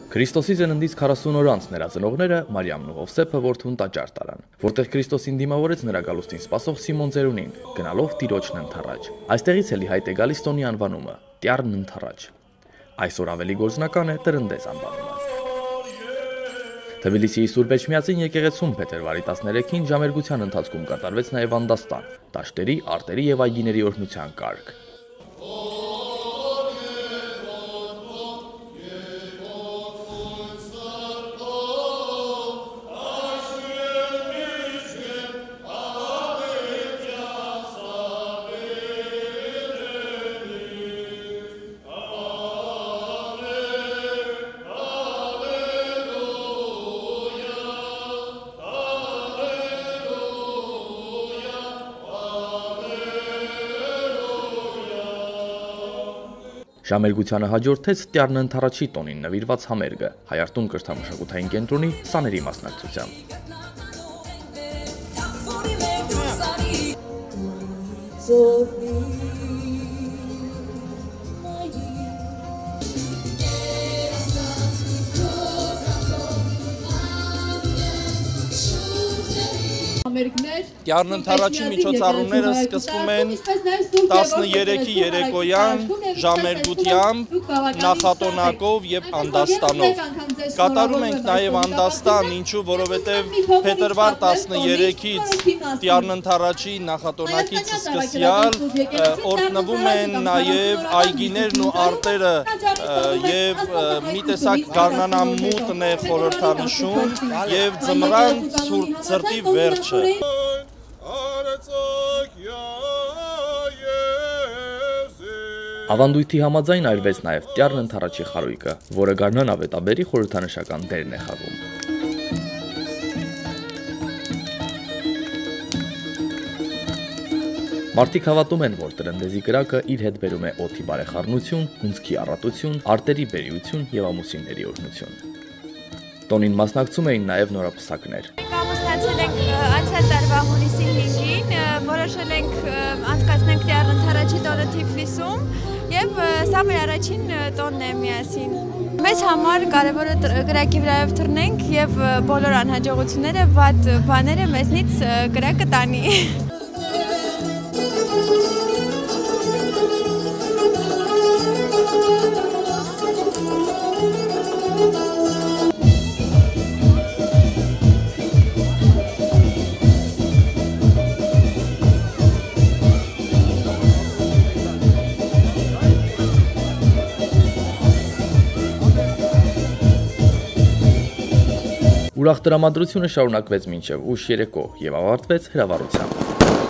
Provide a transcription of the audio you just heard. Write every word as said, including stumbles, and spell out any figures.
Քրիստոսի ծննդից քառասուն օր անց նրա ծնողները Մարիամն ու Հովսեփը որդուն տաճար տարան, որտեղ Քրիստոսին դիմավորեց նրա գալուստին սպասող Սիմոն ծերունին, գնալով Տիրոջն ընթառաջ։ Այստեղից էլ ի հայտ է գալիս տոնի անվանումը՝ Տյառն ընթառաջ։ Այսօր ավելի գործնական է Տրնդեզ անվանումը։ Թբիլիսիի Սուրբ Էջմիածին եկեղեցում փետրվարի տասներեքին ժամերգության ընթացքում կատարվեց նաև անդաստան, դաշտերի, արտերի եւ այգիների օրհնության կարգ։ Ժամերգությանը հաջորդեց Տյառն ընթառաջի տոնին նվիրված համերգը Հայարտուն կրթամշակութային կենտրոնի սաների մասնակցությամբ։ Տյառն ընթառաջի միջոցառումները սկսվում են տասներեքի երեկոյան ժամերգությամբ, նախատոնակով եւ անդաստանով։ Կատարում ենք նաեւ անդաստան, ինչու, որովհետեւ փետրվար տասներեքից Տյառն ընթառաջի նախատոնակից սկսյալ օրհնվում են նաեւ այգիներն ու արտերը եւ մի տեսակ գարնանամուտն է խորհրդանշում եւ ձմռան ցրտի վերջը։ Ավանդույթի համաձայն այրվեց նաև Տյառն ընթառաջի խարույկը, որը գարնան ավետաբերի խորհրդանշական դերն է խաղում։ Մարդիկ հավատում են, որ Տրնդեզի կրակը իր հետ բերում է օդի բարեխառնություն, հունձքի առատություն, արտերի բերիություն եւ ամուսինների օրհնություն։ Տոնին մասնակցում էին նաև նորապսակներ։ Ամուսնացել ենք անցյալ տարվա հունիսի հինգին, որոշել ենք անցկացնենք Տյառն ընթառաջի տոնը Թիֆլիսում եւ սա մեր առաջին տոնն է միասին։ Մեզ համար կարևորը կրակի վրայով թռնենք եւ բոլոր անհաջողությունները, վատ բաները մեզնից կրակը տանի։ Ուրախ տրամադրությունը շարունակվեց մինչև ուշ երեկո եւ ավարտվեց հրավառությամբ։